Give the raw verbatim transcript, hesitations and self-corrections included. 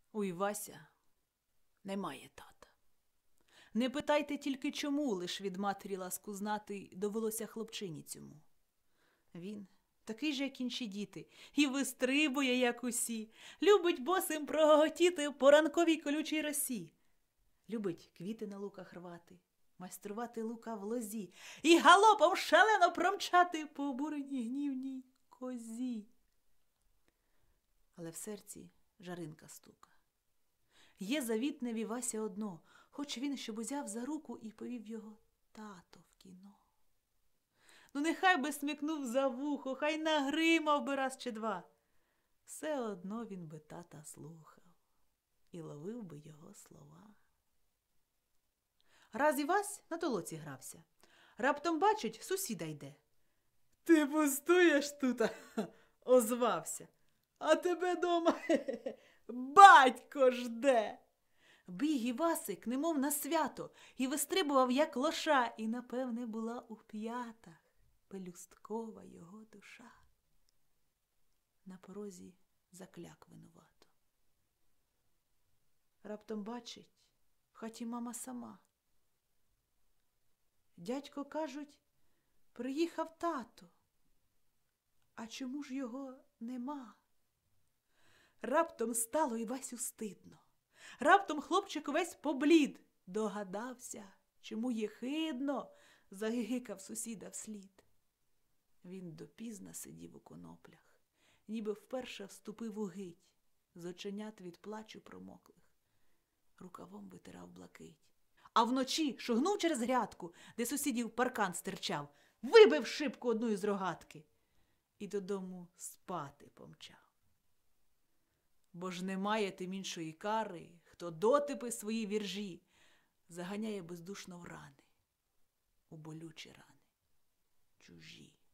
У Івася немає тата. Не питайте тільки чому, лиш від матері ласку знати довелося хлопчині цьому. Він такий же, як інші діти, і вистрибує, як усі, любить босим проготіти по ранковій колючій росі. Любить квіти на луках рвати, майструвати лука в лозі і галопом шалено промчати по обуреній гнівній козі. Але в серці жаринка стука. Є завітне в Івася одно, хоч він, щоб узяв за руку і повів його тато в кіно. Ну нехай би смикнув за вухо, хай нагримав би раз чи два. Все одно він би тата слухав і ловив би його слова. Раз Івась на толоці грався. Раптом бачить, сусіда йде. «Ти пустуєш тута?» – озвався. «А тебе дома батько жде!» Біг Івасик, немов на свято, і вистрибував, як лоша, і, напевне, була у п'ятах пелюсткова його душа. На порозі закляк винувато. Раптом бачить, в хаті мама сама. Дядько, кажуть, приїхав тато. А чому ж його нема? Раптом стало Івасю стидно. Раптом хлопчик весь поблід. Догадався, чому єхидно загигикав сусіда вслід. Він допізна сидів у коноплях, ніби вперше вступив у гить, з оченят від плачу промоклих. Рукавом витирав блакить. А вночі шугнув через грядку, де сусідів паркан стирчав, вибив шибку одну із рогатки і додому спати помчав. Бо ж немає тим іншої кари, хто дотипи свої віржі заганяє бездушно в рани, у болючі рани чужі.